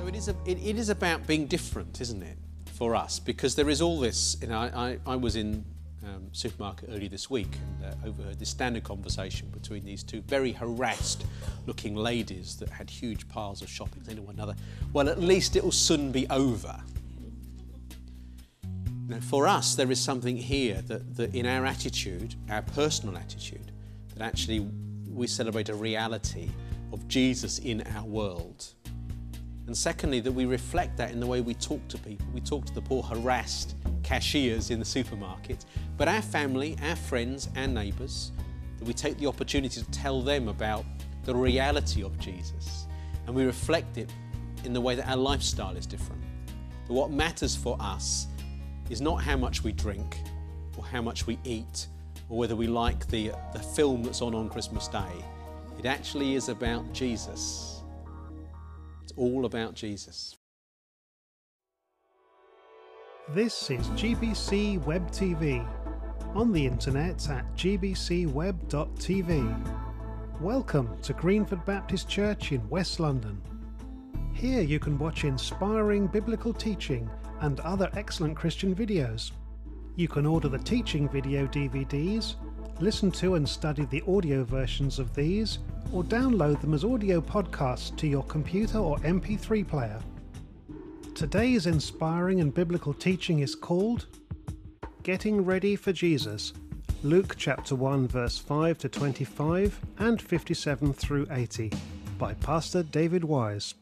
it is about being different, isn't it, for us? Because there is all this, I was in supermarket earlier this week and overheard this standard conversation between these two very harassed looking ladies that had huge piles of shopping, saying to one another, well, at least it will soon be over. Now, for us, there is something here that in our attitude, our personal attitude, that actually we celebrate a reality of Jesus in our world. And secondly, that we reflect that in the way we talk to people. We talk to the poor harassed cashiers in the supermarket, but our family, our friends, our neighbours, that we take the opportunity to tell them about the reality of Jesus. And we reflect it in the way that our lifestyle is different. That what matters for us is not how much we drink or how much we eat or whether we like the film that's on Christmas Day. It actually is about Jesus. It's all about Jesus. This is GBC Web TV, on the internet at gbcweb.tv. Welcome to Greenford Baptist Church in West London. Here you can watch inspiring biblical teaching and other excellent Christian videos. You can order the teaching video DVDs, listen to and study the audio versions of these, or download them as audio podcasts to your computer or MP3 player. Today's inspiring and biblical teaching is called Getting Ready for Jesus, Luke chapter 1 verse 5 to 25 and 57 through 80, by Pastor David Wise.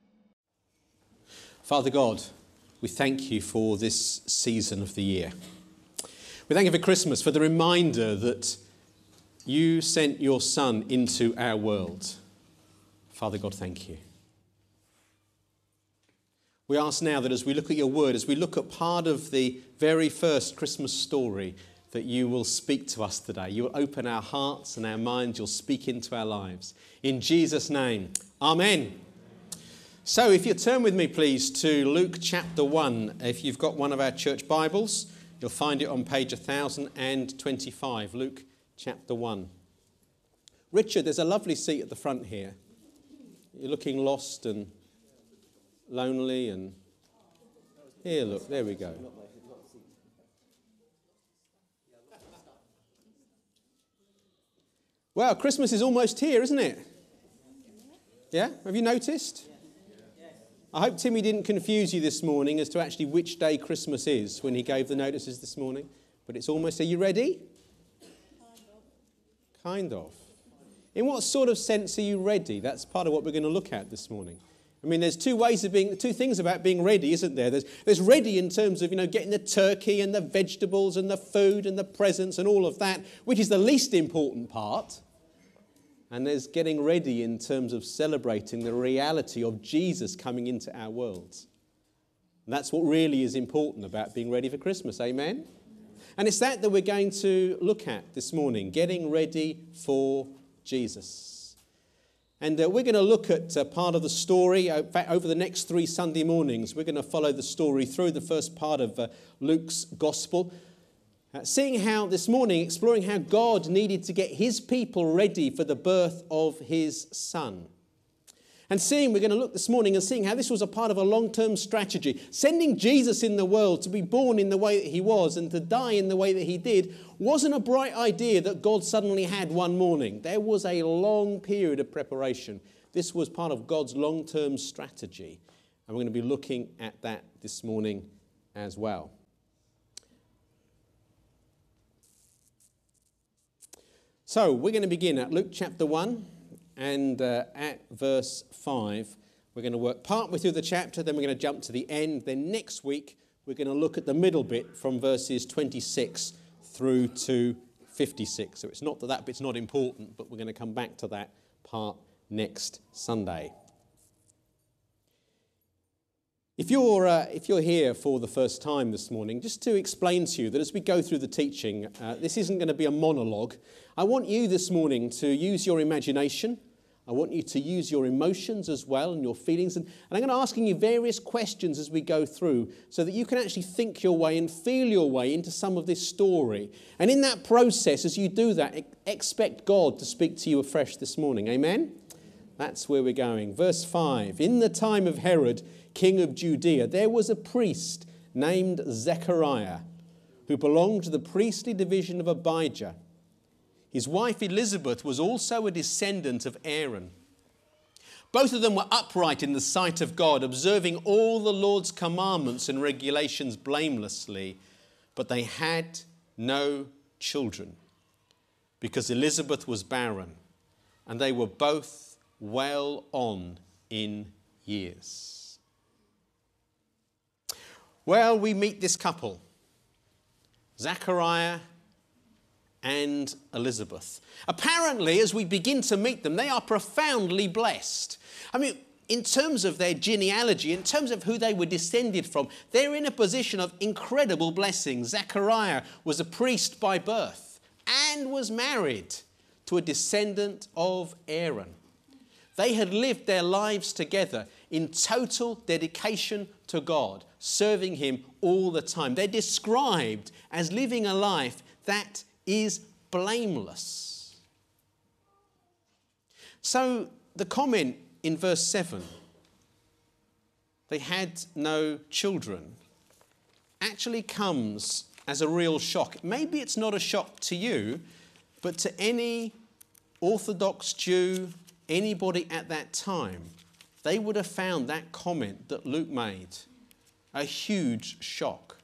Father God, we thank you for this season of the year. We thank you for Christmas, for the reminder that you sent your Son into our world. Father God, thank you. We ask now that as we look at your word, as we look at part of the very first Christmas story, that you will speak to us today. You will open our hearts and our minds. You'll speak into our lives. In Jesus' name, amen. So if you turn with me, please, to Luke chapter 1. If you've got one of our church Bibles, you'll find it on page 1025, Luke chapter 1. Richard, there's a lovely seat at the front here. You're looking lost and lonely and... Here, look, there we go. Well, Christmas is almost here, isn't it? Yeah? Have you noticed? I hope Timmy didn't confuse you this morning as to actually which day Christmas is when he gave the notices this morning. But it's almost... Are you ready? Kind of. In what sort of sense are you ready? That's part of what we're going to look at this morning. I mean, there's two things about being ready, isn't there? There's ready in terms of, getting the turkey and the vegetables and the food and the presents and all of that, which is the least important part. And there's getting ready in terms of celebrating the reality of Jesus coming into our world. And that's what really is important about being ready for Christmas, amen? And it's that we're going to look at this morning, getting ready for Jesus. And we're going to look at part of the story. In fact, over the next 3 Sunday mornings, we're going to follow the story through the first part of Luke's Gospel. Seeing how this morning, exploring how God needed to get his people ready for the birth of his Son. And we're going to look this morning and seeing how this was a part of a long-term strategy. Sending Jesus in the world to be born in the way that he was and to die in the way that he did wasn't a bright idea that God suddenly had one morning. There was a long period of preparation. This was part of God's long-term strategy. And we're going to be looking at that this morning as well. So we're going to begin at Luke chapter 1 and at verse 5. We're going to work partway through the chapter, then we're going to jump to the end. Then next week, we're going to look at the middle bit from verses 26 through to 56. So it's not that bit's not important, but we're going to come back to that part next Sunday. If you're here for the first time this morning, just to explain to you that as we go through the teaching, this isn't going to be a monologue. I want you this morning to use your imagination. I want you to use your emotions as well and your feelings. And I'm going to ask you various questions as we go through so that you can actually think your way and feel your way into some of this story. And in that process, as you do that, expect God to speak to you afresh this morning. Amen? That's where we're going. Verse 5. In the time of Herod, king of Judea, there was a priest named Zechariah, who belonged to the priestly division of Abijah. His wife Elizabeth was also a descendant of Aaron. Both of them were upright in the sight of God, observing all the Lord's commandments and regulations blamelessly, but they had no children, because Elizabeth was barren, and they were both well on in years. Well, we meet this couple, Zechariah and Elizabeth. Apparently, as we begin to meet them, they are profoundly blessed. I mean, in terms of their genealogy, in terms of who they were descended from, they're in a position of incredible blessing. Zechariah was a priest by birth and was married to a descendant of Aaron. They had lived their lives together in total dedication to God, serving him all the time. They're described as living a life that is blameless. So the comment in verse 7, they had no children, actually comes as a real shock. Maybe it's not a shock to you, but to any Orthodox Jew, anybody at that time, they would have found that comment that Luke made a huge shock.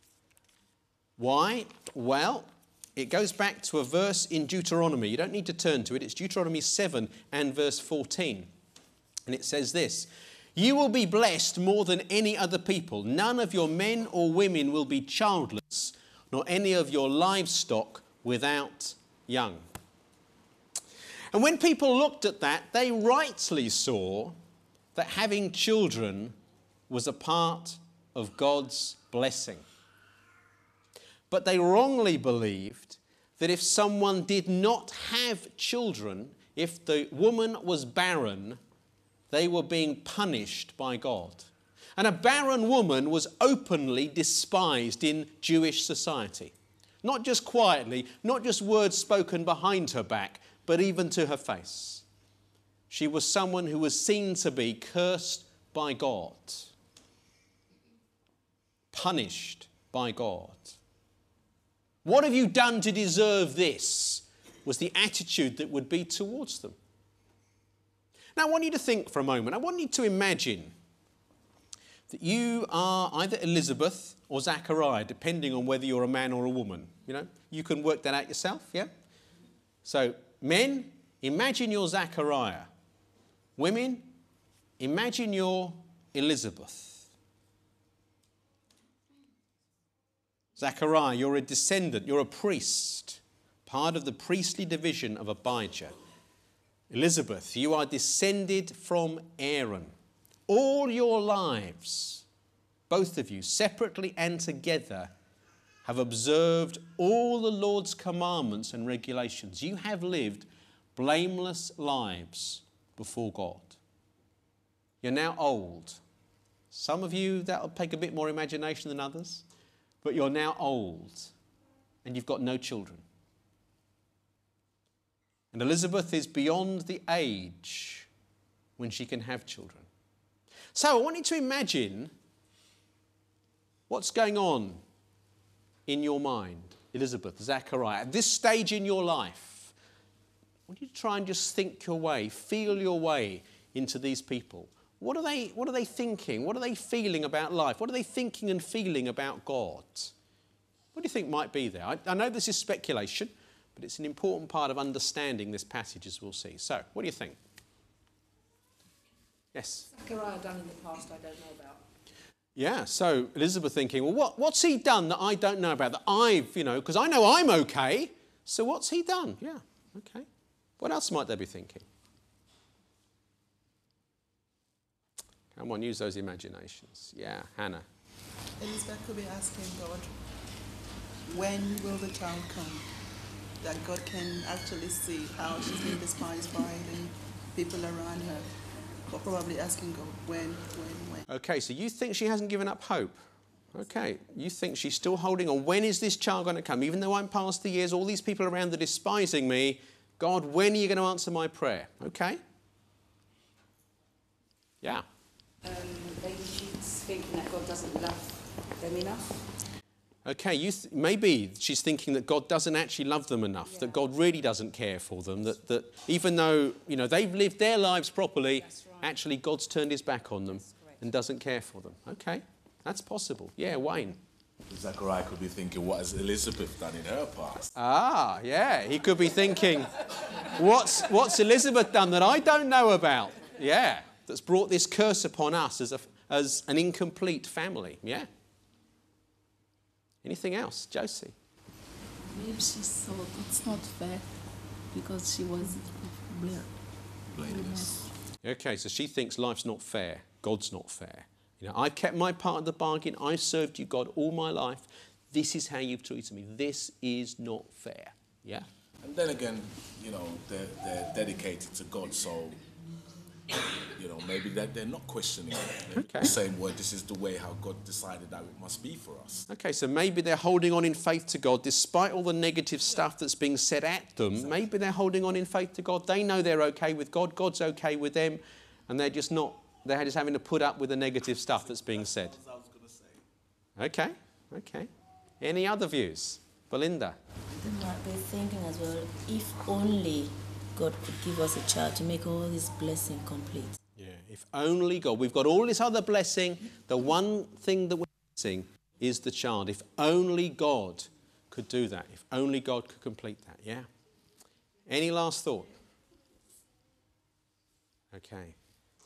Why? Well, it goes back to a verse in Deuteronomy. You don't need to turn to it. It's Deuteronomy 7 and verse 14. And it says this: "You will be blessed more than any other people. None of your men or women will be childless, nor any of your livestock without young." And when people looked at that, they rightly saw that having children was a part of God's blessing. But they wrongly believed that if someone did not have children, if the woman was barren, they were being punished by God. And a barren woman was openly despised in Jewish society. Not just quietly, not just words spoken behind her back, but even to her face. She was someone who was seen to be cursed by God, punished by God. What have you done to deserve this? Was the attitude that would be towards them. Now I want you to think for a moment. I want you to imagine that you are either Elizabeth or Zechariah, depending on whether you're a man or a woman. You know, you can work that out yourself, yeah? So men, imagine you're Zechariah. Women, imagine you're Elizabeth. Zechariah, you're a descendant, you're a priest, part of the priestly division of Abijah. Elizabeth, you are descended from Aaron. All your lives, both of you, separately and together, have observed all the Lord's commandments and regulations. You have lived blameless lives before God. You're now old. Some of you, that'll take a bit more imagination than others, but you're now old and you've got no children. And Elizabeth is beyond the age when she can have children. So I want you to imagine what's going on in your mind, Elizabeth, Zechariah, at this stage in your life. I want you to try and just think your way, feel your way into these people. What are they thinking? What are they feeling about life? What are they thinking and feeling about God? What do you think might be there? I know this is speculation, but it's an important part of understanding this passage, as we'll see. So, what do you think? Yes? Zechariah done in the past I don't know about. Yeah, so Elizabeth thinking, well, what's he done that I don't know about, that I've, because I know I'm okay, so what's he done? Yeah, okay. What else might they be thinking? Come on, use those imaginations. Yeah, Hannah. Elizabeth could be asking God, when will the child come? That God can actually see how she's been despised by the people around her. But probably asking God, when? Okay, so you think she hasn't given up hope. Okay, you think she's still holding on. When is this child going to come? Even though I'm past the years, all these people around are despising me. God, when are you going to answer my prayer? Okay. Yeah. Maybe she's thinking that God doesn't love them enough. Okay, maybe she's thinking that God doesn't actually love them enough, Yeah. that God really doesn't care for them, that even though, they've lived their lives properly, That's right. actually God's turned his back on them That's correct. and doesn't care for them. Okay, that's possible. Yeah, Wayne. Zachariah could be thinking, what has Elizabeth done in her past? Ah, yeah, he could be thinking, what's Elizabeth done that I don't know about? Yeah, that's brought this curse upon us as an incomplete family. Yeah. Anything else? Josie? Maybe she thought it's not fair because she was Blameless. Okay, so she thinks life's not fair. God's not fair. I've kept my part of the bargain. I've served you, God, all my life. This is how you've treated me. This is not fair. Yeah? And then again, they're dedicated to God, so, maybe that they're not questioning it. Okay. The same way, this is the way how God decided that it must be for us. Okay, so maybe they're holding on in faith to God despite all the negative stuff that's being said at them. Exactly. Maybe they're holding on in faith to God. They know they're okay with God. God's okay with them. And they're just having to put up with the negative stuff that's being said. Okay. Any other views? Belinda? I don't know what they're thinking as well. If only God could give us a child to make all His blessing complete. Yeah, if only God. We've got all this other blessing. The one thing that we're missing is the child. If only God could do that. If only God could complete that. Yeah. Any last thought? Okay.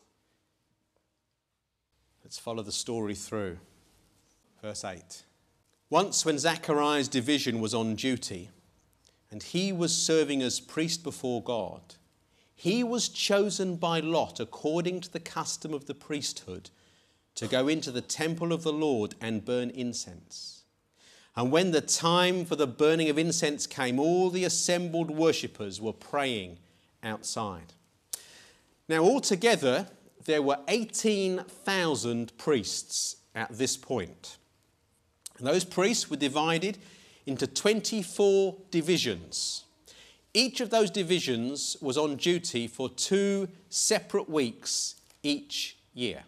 Let's follow the story through. Verse 8. Once when Zachariah's division was on duty and he was serving as priest before God, he was chosen by lot according to the custom of the priesthood to go into the temple of the Lord and burn incense. And when the time for the burning of incense came, all the assembled worshippers were praying outside. Now altogether, there were 18,000 priests at this point. And those priests were divided into 24 divisions. Each of those divisions was on duty for 2 separate weeks each year.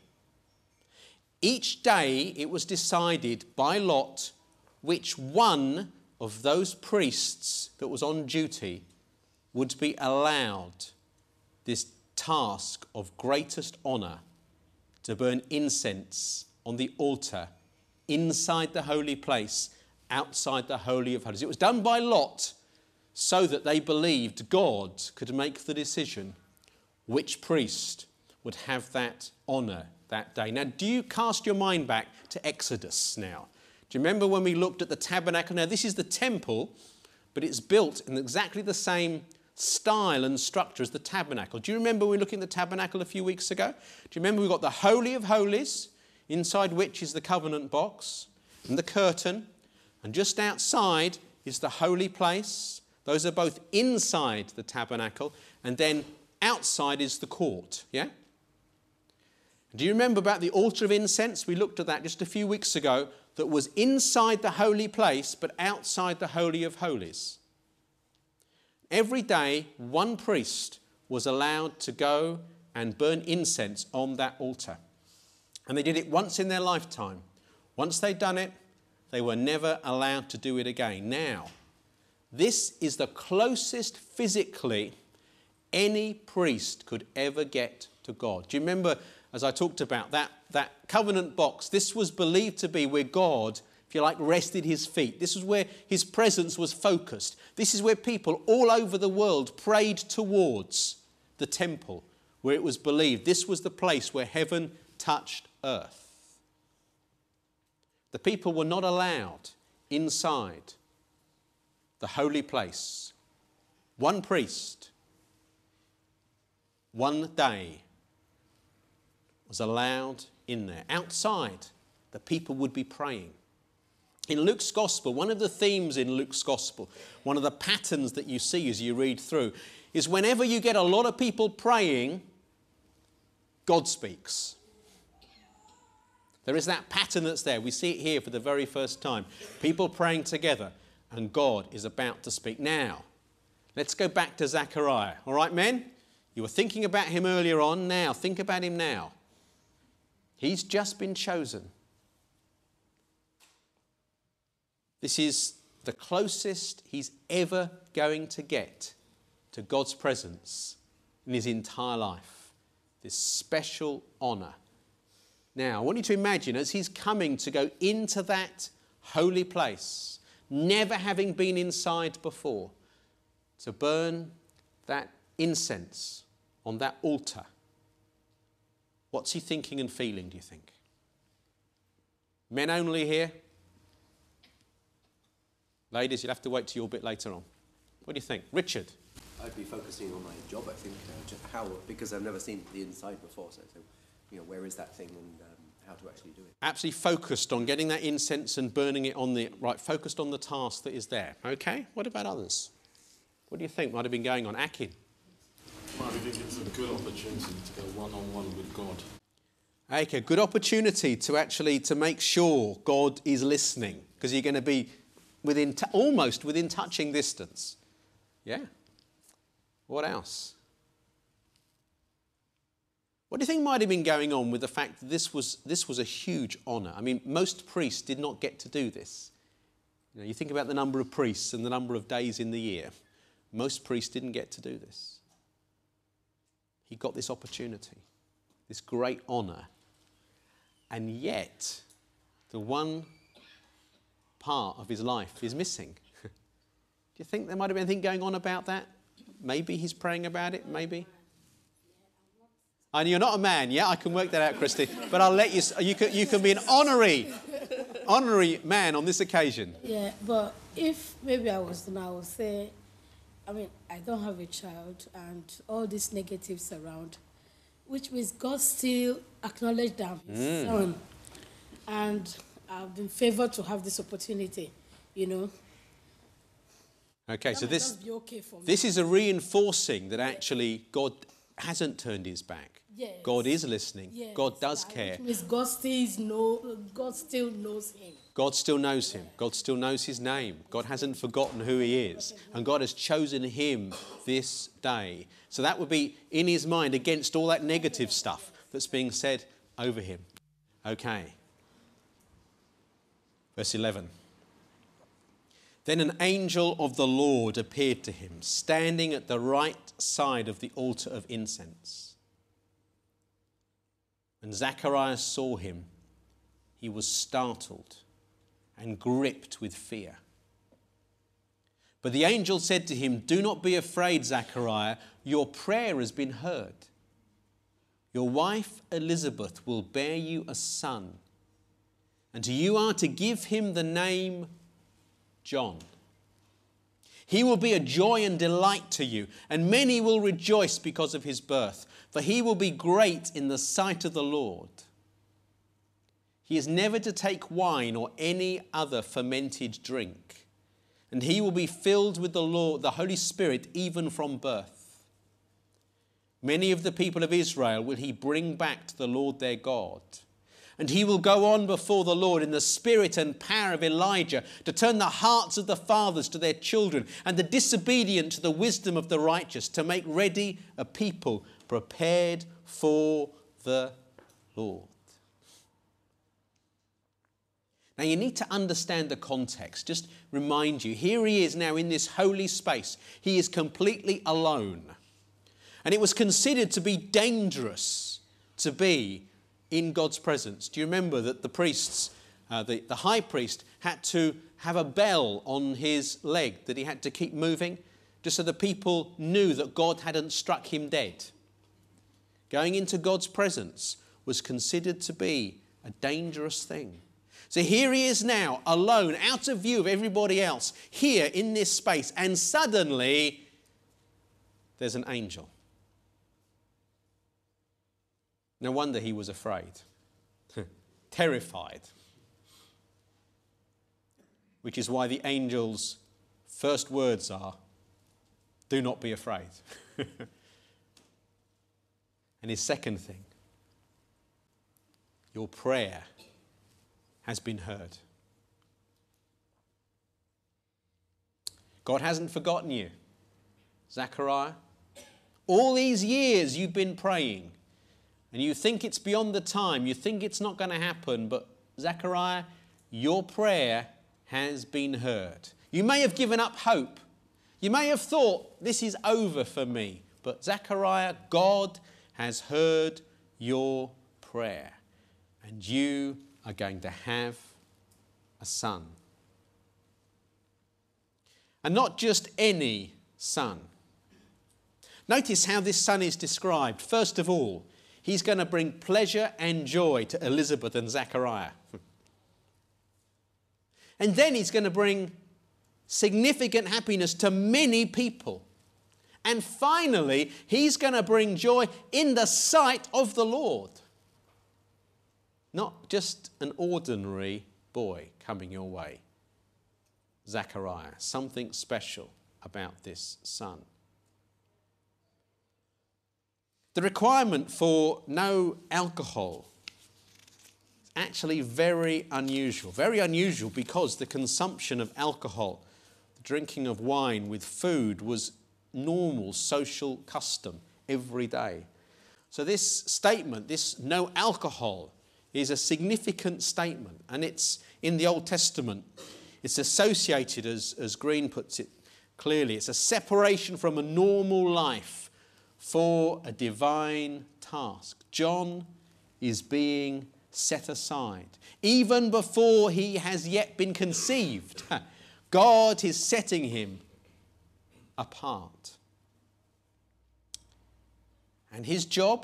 Each day it was decided by lot which one of those priests that was on duty would be allowed this task of greatest honour to burn incense on the altar inside the holy place, outside the Holy of Holies. It was done by lot so that they believed God could make the decision which priest would have that honour that day. Now, do you cast your mind back to Exodus now? Do you remember when we looked at the tabernacle? Now, this is the temple, but it's built in exactly the same style and structure as the tabernacle. Do you remember we were looking at the tabernacle a few weeks ago? Do you remember we've got the Holy of Holies, inside which is the covenant box and the curtain, and just outside is the holy place. Those are both inside the tabernacle, and then outside is the court, yeah? Do you remember about the altar of incense? We looked at that just a few weeks ago, that was inside the holy place, but outside the Holy of Holies. Every day, one priest was allowed to go and burn incense on that altar. And they did it once in their lifetime. Once they'd done it, they were never allowed to do it again. Now, this is the closest physically any priest could ever get to God. Do you remember, as I talked about, that covenant box? This was believed to be where God, if you like, rested his feet. This was where his presence was focused. This is where people all over the world prayed towards the temple, where it was believed this was the place where heaven touched earth. The people were not allowed inside the holy place. One priest, one day, was allowed in there. Outside, the people would be praying. In Luke's Gospel, one of the themes in Luke's Gospel, one of the patterns that you see as you read through, is whenever you get a lot of people praying, God speaks. There is that pattern that's there. We see it here for the very first time. People praying together, and God is about to speak. Now, let's go back to Zechariah. All right, men? You were thinking about him earlier on. Now, think about him now. He's just been chosen. This is the closest he's ever going to get to God's presence in his entire life. This special honour. Now, I want you to imagine as he's coming to go into that holy place, never having been inside before, to burn that incense on that altar. What's he thinking and feeling, do you think? Men only here? Ladies, you'll have to wait till your bit later on. What do you think? Richard? I'd be focusing on my job, I think, just because I've never seen the inside before, so where is that thing and how to actually do it. Absolutely focused on getting that incense and burning it on focused on the task that is there. Okay, what about others? What do you think might have been going on? Akin? I think it's a good opportunity to go one-on-one with God. Okay, good opportunity to make sure God is listening, because you're going to be almost within touching distance. Yeah. What else? What do you think might have been going on with the fact that this was a huge honour? I mean, most priests did not get to do this. You think about the number of priests and the number of days in the year. Most priests didn't get to do this. He got this opportunity, this great honour. And yet, the one part of his life is missing. Do you think there might have been anything going on about that? Maybe he's praying about it, maybe. And you're not a man, yeah? I can work that out, Christy. But I'll let you can be an honorary man on this occasion. Yeah, but if maybe I was, I would say, I don't have a child and all these negatives around, which means God still acknowledged that I'm his son. And I've been favored to have this opportunity, Okay, so this be okay for me. This is a reinforcing that actually God hasn't turned his back. Yes. God is listening. Yes. God does care. Which means God still knows him. God still knows him. God still knows his name. God hasn't forgotten who he is. And God has chosen him this day. So that would be in his mind against all that negative stuff that's being said over him. Okay. Verse 11. Then an angel of the Lord appeared to him, standing at the right side of the altar of incense. When Zacharias saw him, he was startled and gripped with fear. But the angel said to him, "Do not be afraid, Zachariah. Your prayer has been heard. Your wife Elizabeth will bear you a son, and you are to give him the name John. He will be a joy and delight to you, and many will rejoice because of his birth, for he will be great in the sight of the Lord. He is never to take wine or any other fermented drink, and he will be filled with the Holy Spirit even from birth. Many of the people of Israel will he bring back to the Lord their God. And he will go on before the Lord in the spirit and power of Elijah to turn the hearts of the fathers to their children and the disobedient to the wisdom of the righteous, to make ready a people prepared for the Lord." Now you need to understand the context. Just remind you, here he is now in this holy space. He is completely alone. And it was considered to be dangerous to be in God's presence. Do you remember that the priests, the high priest, had to have a bell on his leg that he had to keep moving, just so the people knew that God hadn't struck him dead? Going into God's presence was considered to be a dangerous thing. So here he is now, alone, out of view of everybody else, here in this space, and suddenly there's an angel. No wonder he was afraid, terrified. Which is why the angel's first words are, "Do not be afraid." And his second thing, "Your prayer has been heard." God hasn't forgotten you, Zachariah. All these years you've been praying. and you think it's beyond the time, you think it's not going to happen, but Zechariah, your prayer has been heard. You may have given up hope. You may have thought, this is over for me. But Zechariah, God has heard your prayer, and you are going to have a son. And not just any son. Notice how this son is described. First of all, he's going to bring pleasure and joy to Elizabeth and Zechariah. And then he's going to bring significant happiness to many people. And finally, he's going to bring joy in the sight of the Lord. Not just an ordinary boy coming your way. Zechariah, something special about this son. The requirement for no alcohol is actually very unusual. Very unusual because the consumption of alcohol, the drinking of wine with food was normal social custom every day. So this statement, this no alcohol, is a significant statement, and it's in the Old Testament. It's associated, as Green puts it clearly, it's a separation from a normal life for a divine task. John is being set aside. Even before he has yet been conceived, God is setting him apart. And his job,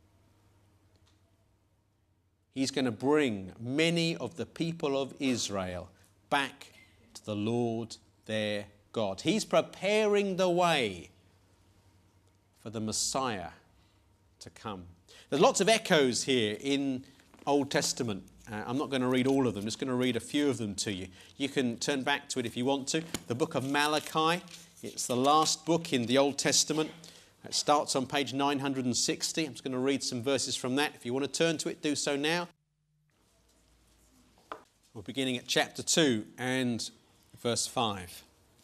he's going to bring many of the people of Israel back to the Lord their God. He's preparing the way for the Messiah to come. There's lots of echoes here in Old Testament. I'm not going to read all of them, I'm just going to read a few of them to you. You can turn back to it if you want to. The book of Malachi, it's the last book in the Old Testament. It starts on page 960. I'm just going to read some verses from that. If you want to turn to it, do so now. We're beginning at chapter 2 and verse 5.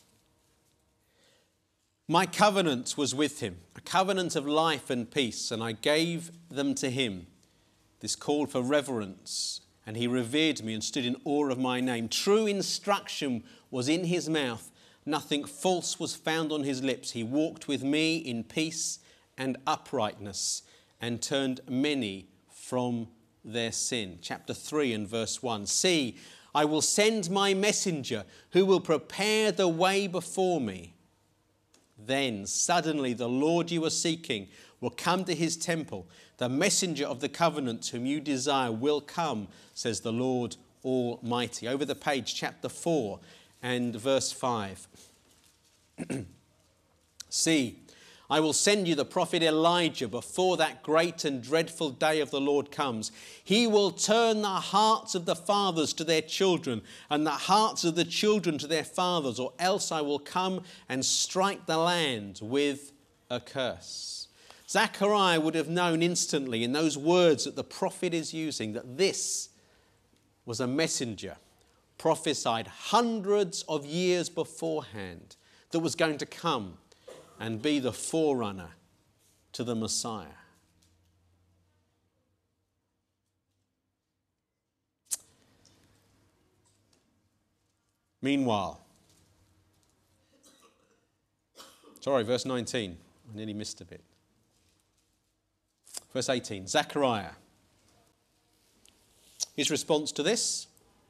My covenant was with him, a covenant of life and peace, and I gave them to him. This called for reverence, and he revered me and stood in awe of my name. True instruction was in his mouth. Nothing false was found on his lips. He walked with me in peace and uprightness and turned many from their sin. Chapter 3 and verse 1. See, I will send my messenger who will prepare the way before me. Then suddenly the Lord you are seeking will come to his temple. The messenger of the covenant whom you desire will come, says the Lord Almighty. Over the page, chapter 4 and verse 5. See, I will send you the prophet Elijah before that great and dreadful day of the Lord comes. He will turn the hearts of the fathers to their children and the hearts of the children to their fathers, or else I will come and strike the land with a curse. Zechariah would have known instantly in those words that the prophet is using that this was a messenger prophesied hundreds of years beforehand that was going to come and be the forerunner to the Messiah. Meanwhile, verse 19, I nearly missed a bit. Verse 18, Zechariah. His response to this,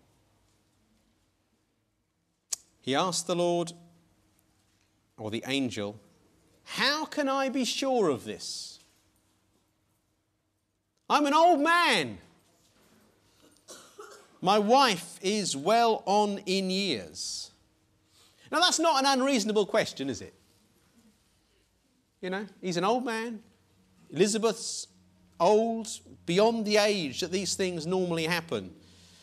he asked the Lord, or the angel, how can I be sure of this? I'm an old man. My wife is well on in years. Now that's not an unreasonable question, is it? You know, he's an old man. Elizabeth's old, beyond the age that these things normally happen.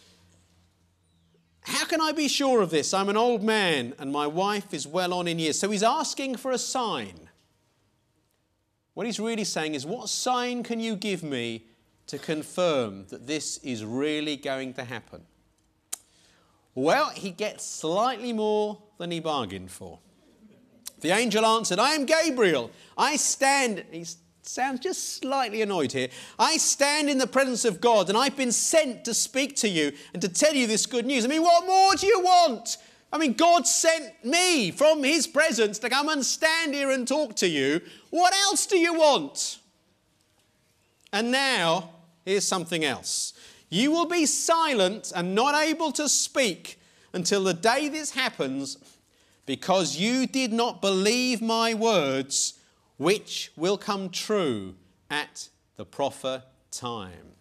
How can I be sure of this? I'm an old man and my wife is well on in years. So he's asking for a sign. What he's really saying is, what sign can you give me to confirm that this is really going to happen? Well, he gets slightly more than he bargained for. The angel answered, I am Gabriel. I stand, he's sounds just slightly annoyed here. I stand in the presence of God and I've been sent to speak to you and to tell you this good news. I mean, what more do you want? I mean, God sent me from his presence to come and stand here and talk to you. What else do you want? And now, here's something else. You will be silent and not able to speak until the day this happens, because you did not believe my words, which will come true at the proper time.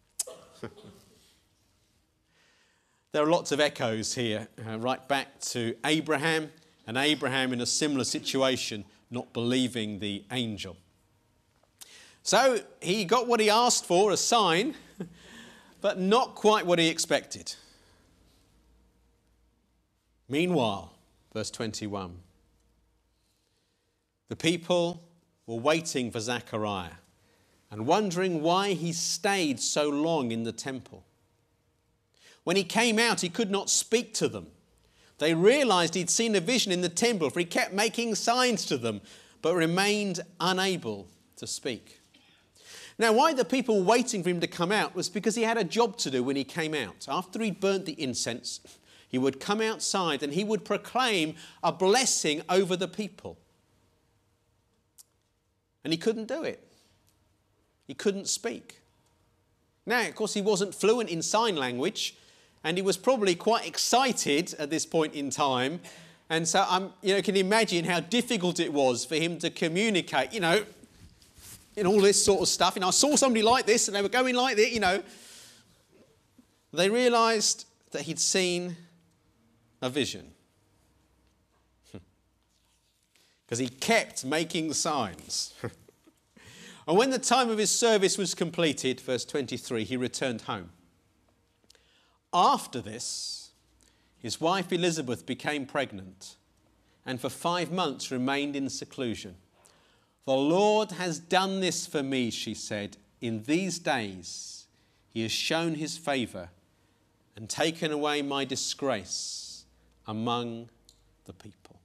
There are lots of echoes here, right back to Abraham, and Abraham in a similar situation, not believing the angel. So he got what he asked for, a sign, but not quite what he expected. Meanwhile, verse 21, the people were waiting for Zechariah and wondering why he stayed so long in the temple. When he came out, he could not speak to them. They realized he'd seen a vision in the temple, for he kept making signs to them, but remained unable to speak. Now, why the people were waiting for him to come out was because he had a job to do when he came out. After he'd burnt the incense, he would come outside and he would proclaim a blessing over the people. And he couldn't do it. He couldn't speak. Now, of course, he wasn't fluent in sign language, and he was probably quite excited at this point in time. And so, can you imagine how difficult it was for him to communicate, in all this sort of stuff. I saw somebody like this, and they were going like this, They realised that he'd seen a vision. Because he kept making signs. And when the time of his service was completed, verse 23, he returned home. After this, his wife Elizabeth became pregnant and for 5 months remained in seclusion. The Lord has done this for me, she said. In these days, he has shown his favour and taken away my disgrace among the people.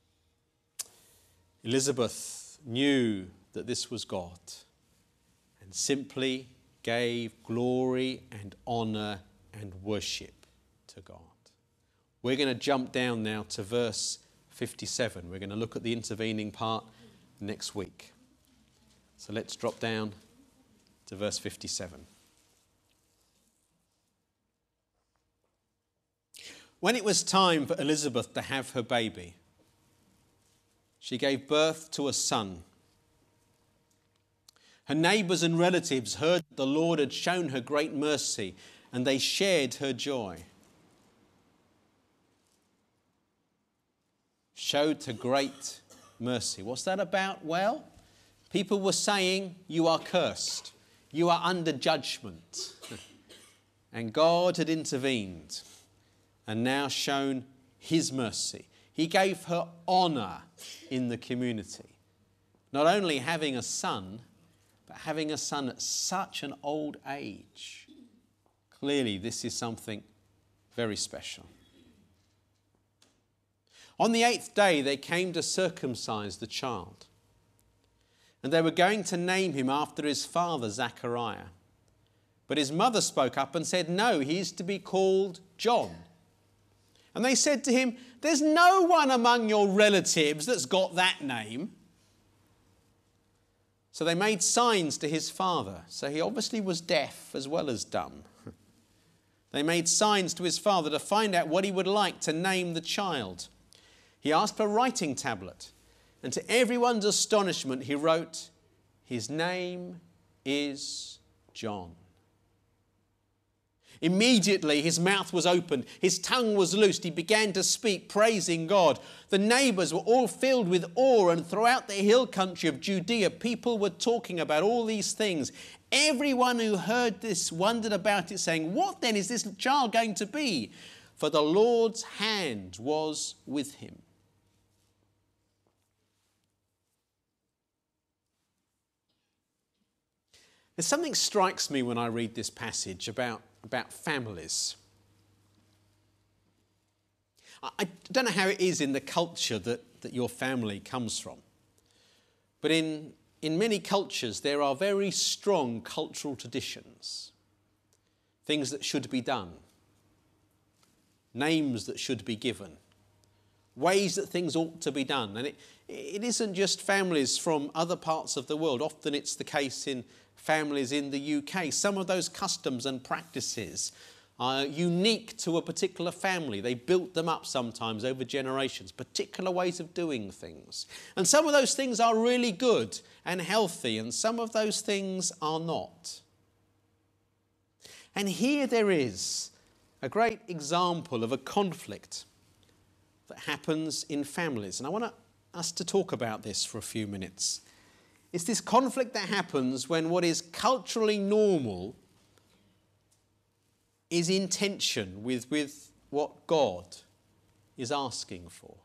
Elizabeth knew that this was God and simply gave glory and honour and worship to God. We're going to jump down now to verse 57. We're going to look at the intervening part next week. So let's drop down to verse 57. When it was time for Elizabeth to have her baby, she gave birth to a son. Her neighbours and relatives heard that the Lord had shown her great mercy, and they shared her joy. Showed her great mercy. What's that about? Well, people were saying, you are cursed. You are under judgment. And God had intervened and now shown his mercy. He gave her honour in the community. Not only having a son, but having a son at such an old age. Clearly, this is something very special. On the 8th day, they came to circumcise the child. And they were going to name him after his father, Zechariah. But his mother spoke up and said, no, he is to be called John. And they said to him, there's no one among your relatives that's got that name. So they made signs to his father. So he obviously was deaf as well as dumb. They made signs to his father to find out what he would like to name the child. He asked for a writing tablet, and to everyone's astonishment, he wrote, his name is John. Immediately his mouth was opened, his tongue was loosed, he began to speak, praising God. The neighbours were all filled with awe, and throughout the hill country of Judea, people were talking about all these things. Everyone who heard this wondered about it, saying, what then is this child going to be? For the Lord's hand was with him. There's something strikes me when I read this passage about families. I don't know how it is in the culture that your family comes from. But in in many cultures there are very strong cultural traditions, things that should be done, names that should be given, ways that things ought to be done. And it isn't just families from other parts of the world. Often it's the case in families in the UK. Some of those customs and practices are unique to a particular family. They built them up sometimes over generations, particular ways of doing things. And some of those things are really good and healthy, and some of those things are not. And here there is a great example of a conflict that happens in families. And I want us to talk about this for a few minutes. It's this conflict that happens when what is culturally normal is in tension with what God is asking for.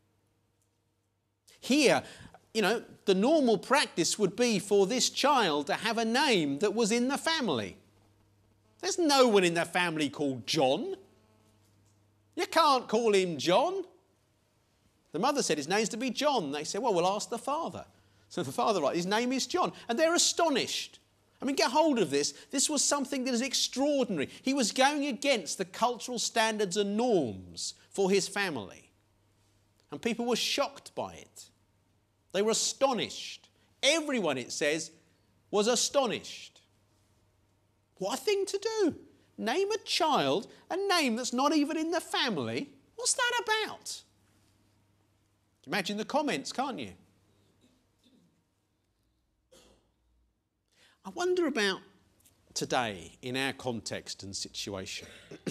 Here, the normal practice would be for this child to have a name that was in the family. There's no one in the family called John. You can't call him John. The mother said his name's to be John. They said, well, we'll ask the father. So the father, right, his name is John. And they're astonished. I mean, get hold of this. This was something that is extraordinary. He was going against the cultural standards and norms for his family. And people were shocked by it. They were astonished. Everyone, it says, was astonished. What a thing to do. Name a child a name that's not even in the family. What's that about? Imagine the comments, can't you? I wonder about today in our context and situation.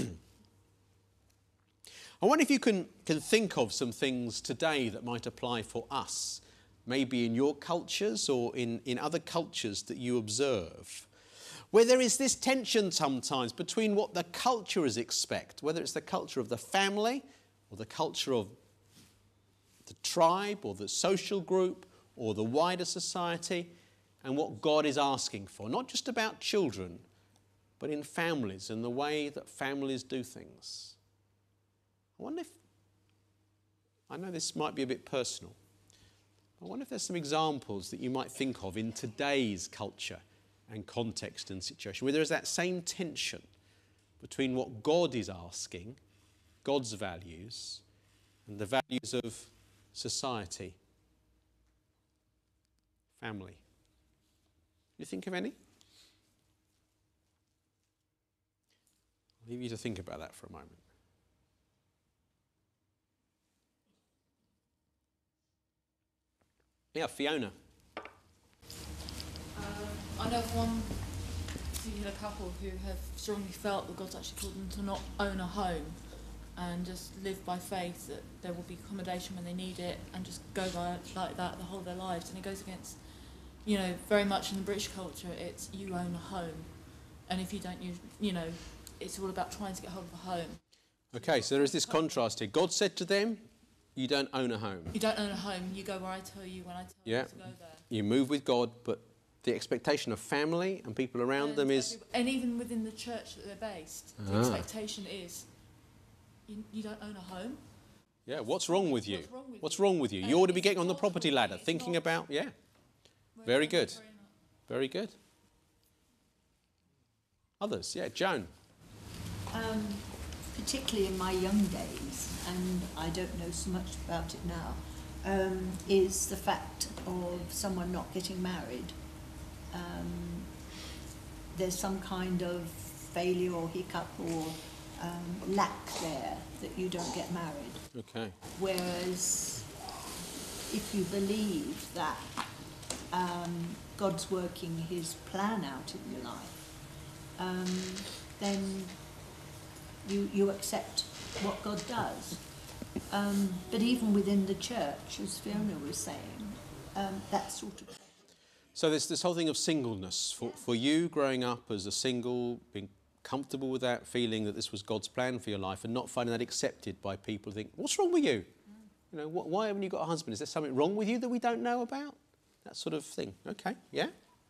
I wonder if you can think of some things today that might apply for us, maybe in your cultures or in other cultures that you observe, where there is this tension sometimes between what the cultures expect, whether it's the culture of the family or the culture of the tribe or the social group or the wider society, and what God is asking for, not just about children, but in families and the way that families do things. I wonder if, I know this might be a bit personal, I wonder if there's some examples that you might think of in today's culture and context and situation, where there is that same tension between what God is asking, God's values, and the values of society, family. You think of any? I'll leave you to think about that for a moment. Yeah, Fiona. I know of one particular couple who have strongly felt that God's actually called them to not own a home and just live by faith that there will be accommodation when they need it and just go by like that the whole of their lives. And it goes against, very much in the British culture, it's you own a home. And if you don't, it's all about trying to get hold of a home. Okay, so there is this contrast here. God said to them, you don't own a home. You don't own a home. You go where I tell you when I tell you to go there. You move with God, but the expectation of family and people around them is... And even within the church that they're based, the expectation is you don't own a home. Yeah, what's wrong with you? What's wrong with you? You ought to be getting on the property ladder, thinking about... Yeah, very good. Very good. Others, yeah, Joan. Particularly in my young days, and I don't know so much about it now, is the fact of someone not getting married. There's some kind of failure or hiccup or lack there that you don't get married. Okay. Whereas if you believe that God's working his plan out in your life, then you accept what God does. But even within the church, as Fiona was saying, that sort of... So there's this whole thing of singleness. For you growing up as a single, being comfortable with that, feeling that this was God's plan for your life and not finding that accepted by people who think, what's wrong with you? Why haven't you got a husband? Is there something wrong with you that we don't know about? That sort of thing. Okay, yeah?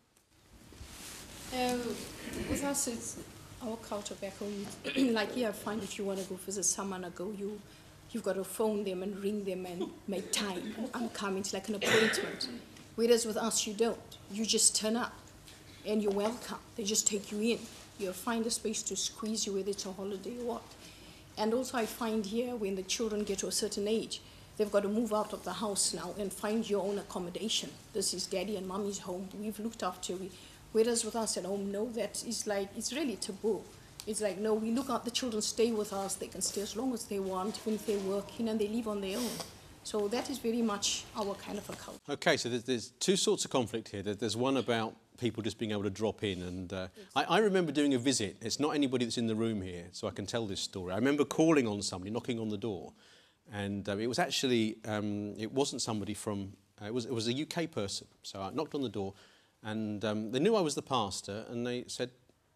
With us, it's our culture back home. Like here, I find if you want to go visit someone, you've got to phone them and ring them and make time. And I'm coming. It's like an appointment. Whereas with us, you don't. You just turn up and you're welcome. They just take you in. You find a space to squeeze you, whether it's a holiday or what. And also I find here, when the children get to a certain age, they've got to move out of the house now and find your own accommodation. This is daddy and mommy's home. We've looked after you. Whereas with us at home, no, that is like, it's really taboo. It's like, no, we look at the children stay with us. They can stay as long as they want, even if they're working, and they live on their own. So that is very much our kind of a culture. Okay, so there's two sorts of conflict here. There's one about people just being able to drop in. And I remember doing a visit. It's not anybody that's in the room here, so I can tell this story. I remember calling on somebody, knocking on the door. And it was actually, it wasn't somebody from, it was a UK person. So I knocked on the door, and they knew I was the pastor, and they said,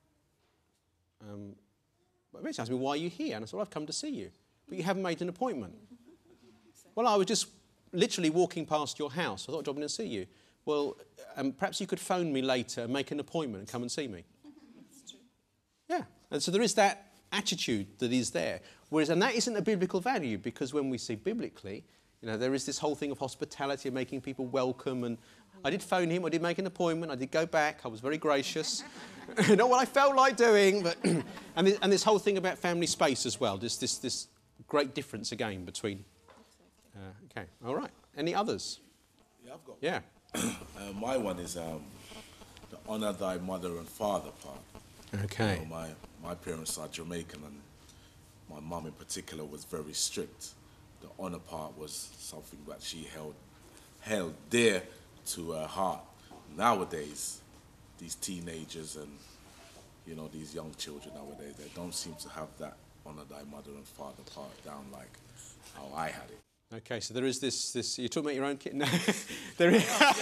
they asked me, why are you here? And I said, well, I've come to see you, but you haven't made an appointment. Well, I was just literally walking past your house. I thought I'd drop in and see you. Well, perhaps you could phone me later and make an appointment and come and see me. Yeah, and so there is that attitude that is there. Whereas, and that isn't a biblical value, because when we see biblically, you know, there is this whole thing of hospitality and making people welcome. And I did phone him, I did make an appointment, I did go back, I was very gracious. Not what I felt like doing, but and this whole thing about family space as well. Just this great difference again between. Okay, all right. Any others? Yeah, I've got. Yeah. My one is the honour thy mother and father part. Okay. You know, my parents are Jamaican, and my mum in particular was very strict. The honour part was something that she held dear to her heart. Nowadays, these teenagers and, you know, these young children nowadays, they don't seem to have that honour thy mother and father part down like how I had it. Okay, so there is this you're talking about your own kid? No. there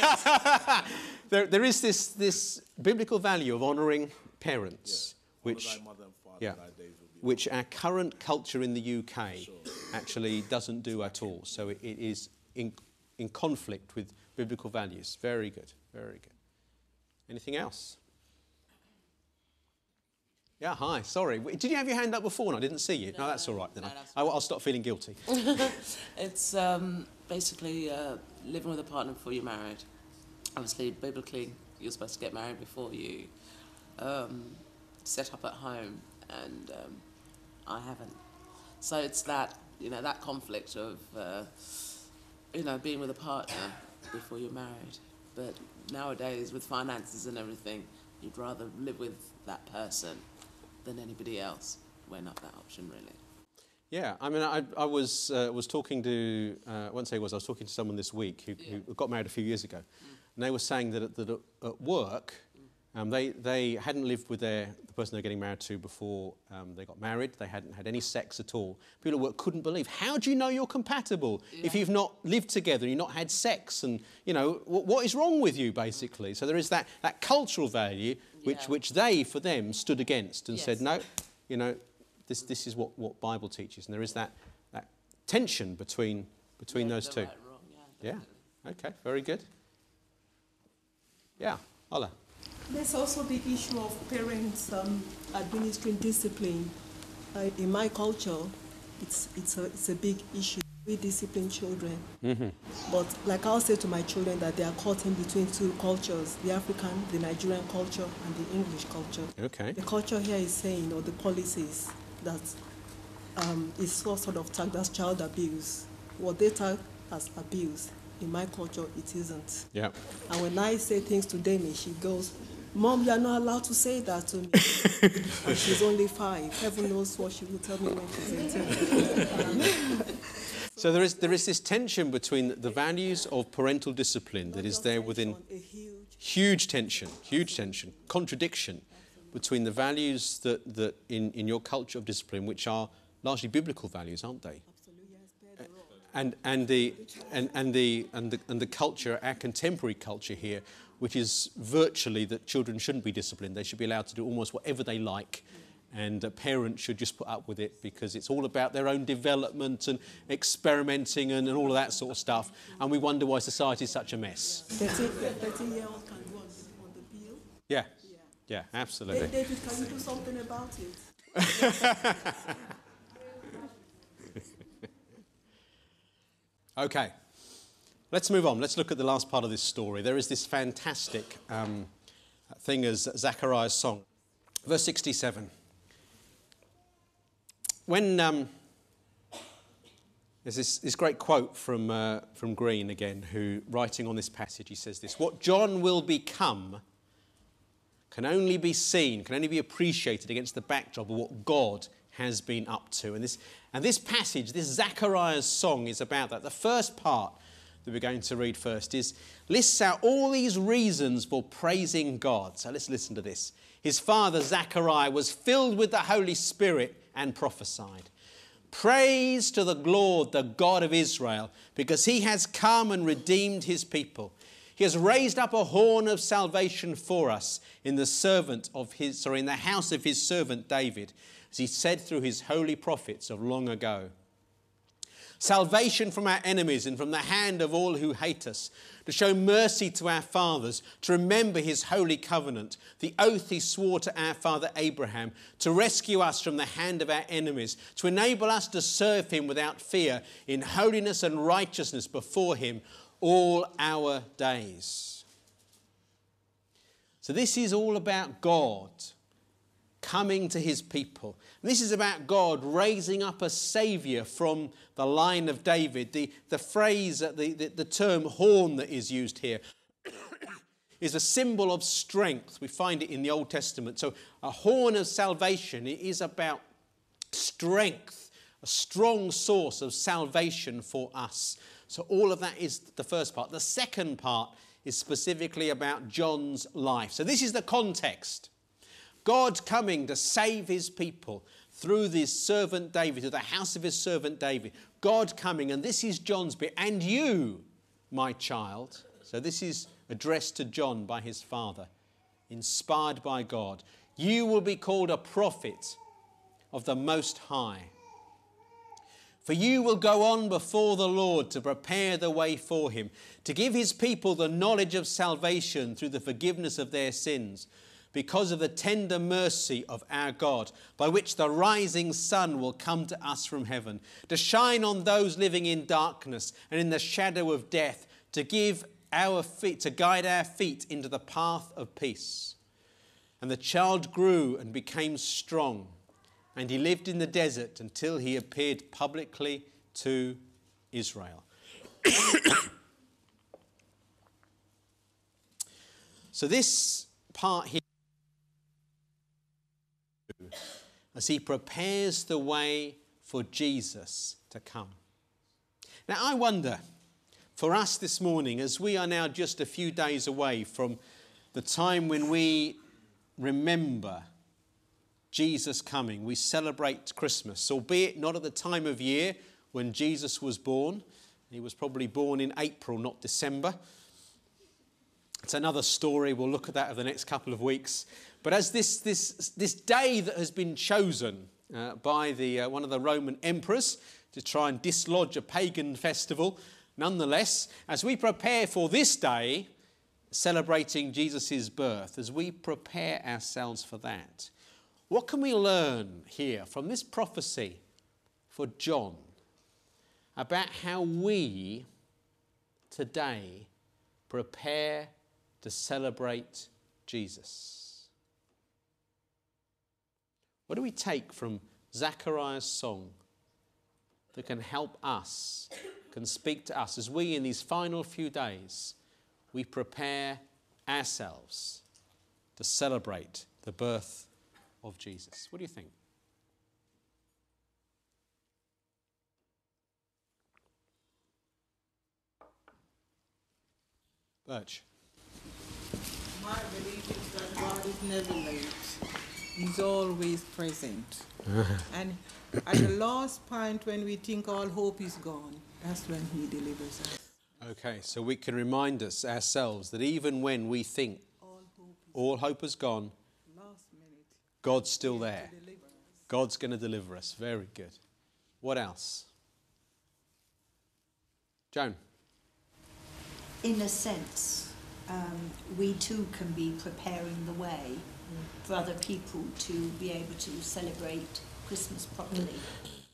is this biblical value of honouring parents, which our current culture in the UK actually doesn't do at all. So it is in conflict with biblical values. Very good, very good. Anything else? Yeah, hi, sorry. Did you have your hand up before and I didn't see you? No, that's all right then. I'll stop feeling guilty. It's basically living with a partner before you're married. Obviously, biblically, you're supposed to get married before you set up at home, and I haven't. So it's that, you know, that conflict of, you know, being with a partner before you're married. But nowadays, with finances and everything, you'd rather live with that person than anybody else. We're not that option, really. Yeah, I mean, I was talking to, I was talking to someone this week who got married a few years ago, and they were saying that at work, they hadn't lived with the person they were getting married to before they got married. They hadn't had any sex at all. People at work couldn't believe, how do you know you're compatible if you've not lived together, you've not had sex, and, you know, what is wrong with you, basically? So there is that cultural value which they, for them, stood against and said, no, you know, this is what Bible teaches. And there is that tension between those two. Right, wrong, yeah, okay, very good. Yeah, Ola. There's also the issue of parents administering discipline. In my culture, it's a big issue. We discipline children. Mm-hmm. But like I'll say to my children that they are caught in between two cultures, the African, the Nigerian culture, and the English culture. Okay. The culture here is saying, or the policies, that is sort of tagged as child abuse. What they tag as abuse, in my culture, it isn't. Yeah. And when I say things to Demi, she goes, Mom, you're not allowed to say that to me. And she's only 5. Heaven knows what she will tell me when she's 18. So there is this tension between the values of parental discipline that is there within huge tension, contradiction between the values that in your culture of discipline, which are largely biblical values, aren't they? And the culture, our contemporary culture here, which is virtually that children shouldn't be disciplined. They should be allowed to do almost whatever they like. And parents should just put up with it because it's all about their own development and experimenting and all of that sort of stuff. And we wonder why society is such a mess. 13-year-old can go on the bill. Yeah, absolutely. David, can you do something about it? Okay. Let's move on. Let's look at the last part of this story. There is this fantastic thing as Zechariah's song. Verse 67. When there's this great quote from Green again, who, writing on this passage, he says this: "What John will become can only be seen, can only be appreciated against the backdrop of what God has been up to." And this passage, this Zechariah's song, is about that. The first part that we're going to read first lists out all these reasons for praising God. So let's listen to this. His father Zechariah was filled with the Holy Spirit and prophesied. "Praise to the Lord, the God of Israel, because he has come and redeemed his people. He has raised up a horn of salvation for us in the house of his servant David, as he said through his holy prophets of long ago. Salvation from our enemies and from the hand of all who hate us, to show mercy to our fathers, to remember his holy covenant, the oath he swore to our father Abraham, to rescue us from the hand of our enemies, to enable us to serve him without fear in holiness and righteousness before him all our days." So this is all about God coming to his people. And this is about God raising up a saviour from the line of David. The phrase, the term horn that is used here is a symbol of strength. We find it in the Old Testament. So a horn of salvation, it is about strength, a strong source of salvation for us. So all of that is the first part. The second part is specifically about John's life. So this is the context. God coming to save his people through his servant David, through the house of his servant David. God coming, and this is John's bit. "And you, my child," so this is addressed to John by his father, inspired by God, "you will be called a prophet of the Most High. For you will go on before the Lord to prepare the way for him, to give his people the knowledge of salvation through the forgiveness of their sins, because of the tender mercy of our God, by which the rising sun will come to us from heaven, to shine on those living in darkness and in the shadow of death, to guide our feet into the path of peace." And the child grew and became strong, and he lived in the desert until he appeared publicly to Israel. So this part here, as he prepares the way for Jesus to come. Now I wonder, for us this morning, as we are now just a few days away from the time when we remember Jesus coming, we celebrate Christmas, albeit not at the time of year when Jesus was born. He was probably born in April, not December. It's another story. We'll look at that over the next couple of weeks. But as this day that has been chosen by one of the Roman emperors to try and dislodge a pagan festival, nonetheless, as we prepare for this day, celebrating Jesus' birth, as we prepare ourselves for that, what can we learn here from this prophecy for John about how we today prepare to celebrate Jesus? What do we take from Zechariah's song that can help us, can speak to us as we, in these final few days, we prepare ourselves to celebrate the birth of Jesus? What do you think? Birch. My belief is that God is never late. He's always present. And at the last point when we think all hope is gone, that's when he delivers us. Okay, so we can remind ourselves that even when we think all hope is gone, God's still there. God's going to deliver us. Very good. What else? Joan. In a sense, we too can be preparing the way for other people to be able to celebrate Christmas properly.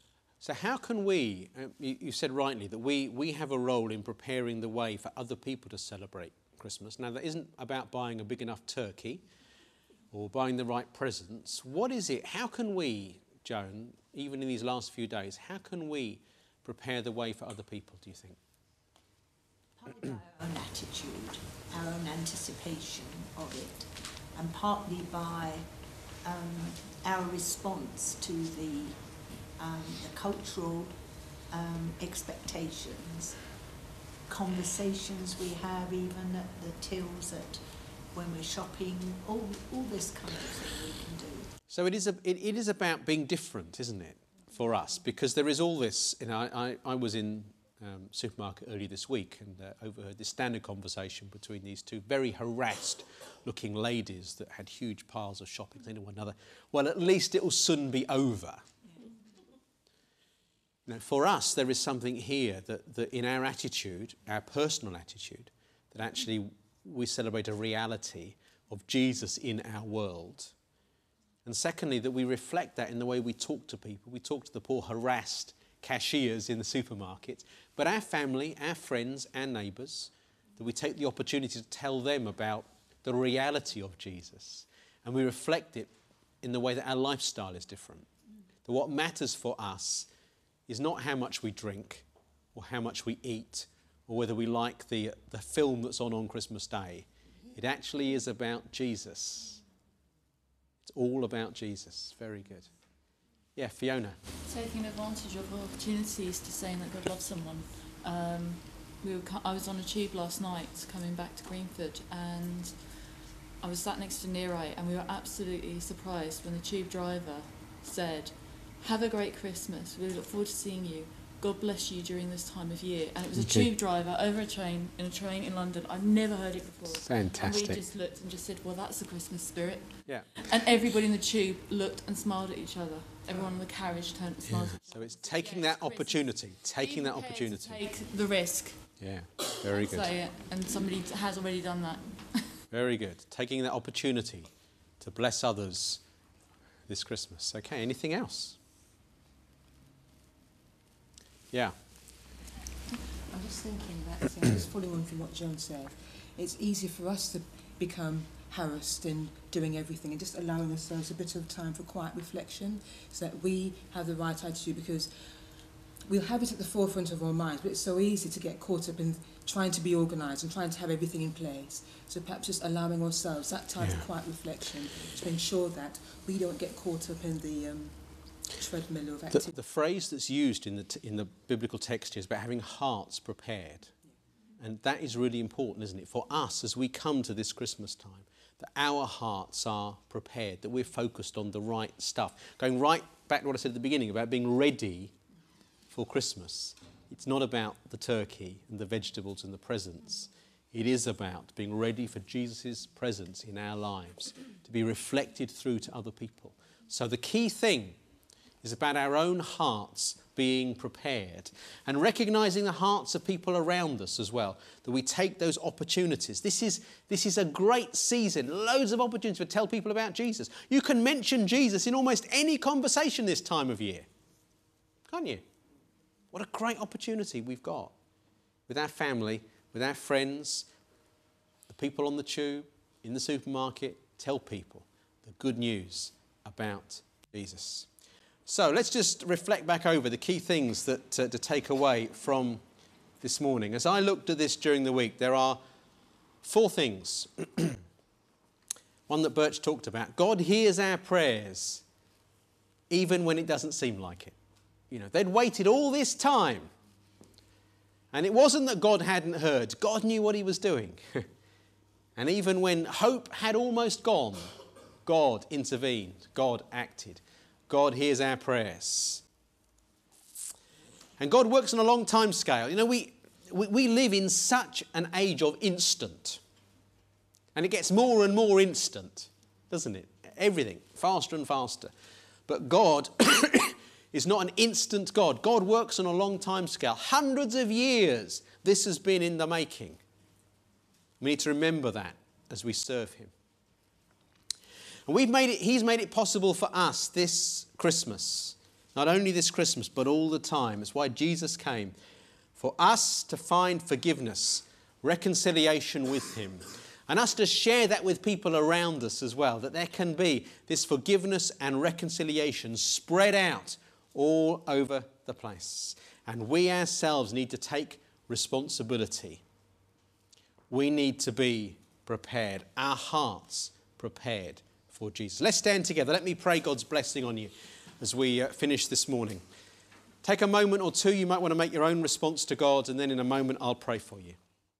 So how can we, you said rightly that we have a role in preparing the way for other people to celebrate Christmas. Now that isn't about buying a big enough turkey or buying the right presents. What is it? How can we, Joan, even in these last few days, how can we prepare the way for other people, do you think? Partly by our own attitude, our own anticipation of it, and partly by our response to the cultural expectations, conversations we have even at the tills when we're shopping, all this kind of thing we can do. So it is about being different, isn't it, for us? Because there is all this, I was in supermarket earlier this week and overheard this standard conversation between these two very harassed looking ladies that had huge piles of shopping saying to one another, well, at least it will soon be over. You know, for us, there is something here that in our attitude, our personal attitude, that actually we celebrate a reality of Jesus in our world. And secondly, that we reflect that in the way we talk to people. We talk to the poor harassed cashiers in the supermarket, but our family, our friends, our neighbours, that we take the opportunity to tell them about the reality of Jesus, and we reflect it in the way that our lifestyle is different. That what matters for us is not how much we drink or how much we eat or whether we like the film that's on Christmas Day. It actually is about Jesus. It's all about Jesus. Very good. Yeah, Fiona. Taking advantage of opportunities to saying that God loves someone. I was on a tube last night coming back to Greenford, and I was sat next to Neerai, and we were absolutely surprised when the tube driver said, "Have a great Christmas. We look forward to seeing you. God bless you during this time of year." And it was a tube driver over a train in London. I've never heard it before. Fantastic. And we just looked and just said, well, that's the Christmas spirit. Yeah. And everybody in the tube looked and smiled at each other. Everyone in the carriage turned and smiled at each other. So it's taking that opportunity, taking that opportunity. Take the risk. Yeah, very good. Say it, and somebody has already done that. Very good. Taking that opportunity to bless others this Christmas. Okay, anything else? Yeah. I'm just thinking that, just following on from what Joan said, it's easy for us to become harassed in doing everything and just allowing ourselves a bit of time for quiet reflection so that we have the right attitude, because we'll have it at the forefront of our minds, but it's so easy to get caught up in trying to be organised and trying to have everything in place. So perhaps just allowing ourselves that time for quiet reflection to ensure that we don't get caught up in the treadmill of activity. The phrase that's used in the biblical text is about having hearts prepared. And that is really important, isn't it? For us, as we come to this Christmas time, that our hearts are prepared, that we're focused on the right stuff. Going right back to what I said at the beginning about being ready for Christmas. It's not about the turkey and the vegetables and the presents. It is about being ready for Jesus' presence in our lives, to be reflected through to other people. So the key thing is about our own hearts being prepared and recognising the hearts of people around us as well, that we take those opportunities. This is a great season, loads of opportunities to tell people about Jesus. You can mention Jesus in almost any conversation this time of year, can't you? What a great opportunity we've got with our family, with our friends, the people on the tube, in the supermarket. Tell people the good news about Jesus. So let's just reflect back over the key things that to take away from this morning. As I looked at this during the week, there are 4 things. One that Birch talked about. God hears our prayers even when it doesn't seem like it. You know, they'd waited all this time. And it wasn't that God hadn't heard. God knew what he was doing. And even when hope had almost gone, God intervened. God acted. God hears our prayers. And God works on a long time scale. You know, we live in such an age of instant. And it gets more and more instant, doesn't it? Everything, faster and faster. But God is not an instant God. God works on a long time scale. Hundreds of years this has been in the making. We need to remember that as we serve him. And he's made it possible for us this Christmas not only this Christmas, but all the time. It's why Jesus came, for us to find forgiveness, reconciliation with him, and us to share that with people around us as well, that there can be this forgiveness and reconciliation spread out all over the place. And we ourselves need to take responsibility. We need to be prepared, our hearts prepared for Jesus. Let's stand together. Let me pray God's blessing on you as we finish this morning. Take a moment or two. You might want to make your own response to God, and then in a moment I'll pray for you.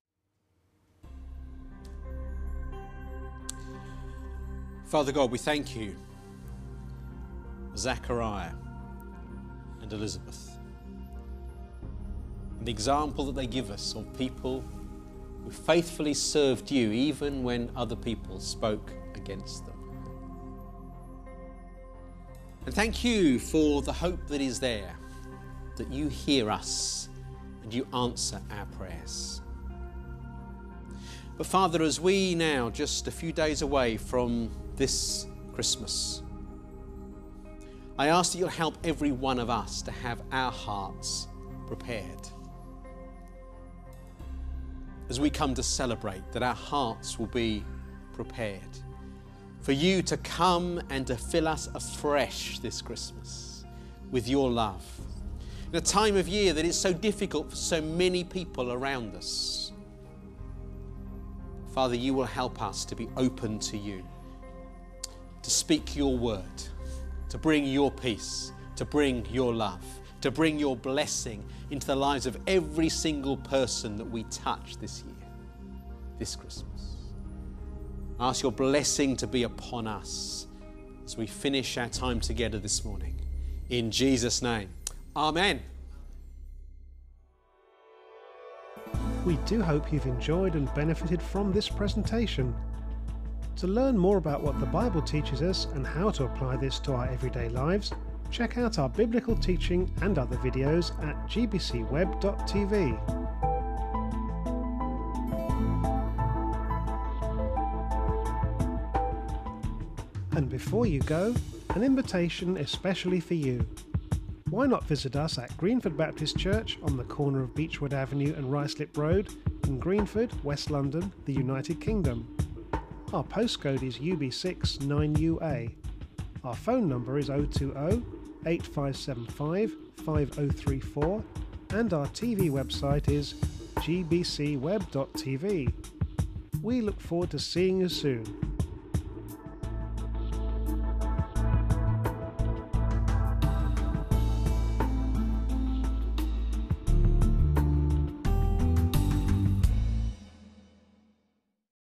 Father God, we thank you for Zachariah and Elizabeth, and the example that they give us of people who faithfully served you even when other people spoke against them. And thank you for the hope that is there, that you hear us and you answer our prayers. But Father, as we now, just a few days away from this Christmas, I ask that you'll help every one of us to have our hearts prepared. As we come to celebrate, that our hearts will be prepared for you to come and to fill us afresh this Christmas with your love. In a time of year that is so difficult for so many people around us, Father, you will help us to be open to you, to speak your word, to bring your peace, to bring your love, to bring your blessing into the lives of every single person that we touch this year, this Christmas. I ask your blessing to be upon us as we finish our time together this morning. In Jesus' name, amen. We do hope you've enjoyed and benefited from this presentation. To learn more about what the Bible teaches us and how to apply this to our everyday lives, check out our biblical teaching and other videos at gbcweb.tv. And before you go, an invitation especially for you. Why not visit us at Greenford Baptist Church on the corner of Beechwood Avenue and Ruislip Road in Greenford, West London, the United Kingdom. Our postcode is UB6 9UA. Our phone number is 020 8575 5034 and our TV website is gbcweb.tv. We look forward to seeing you soon.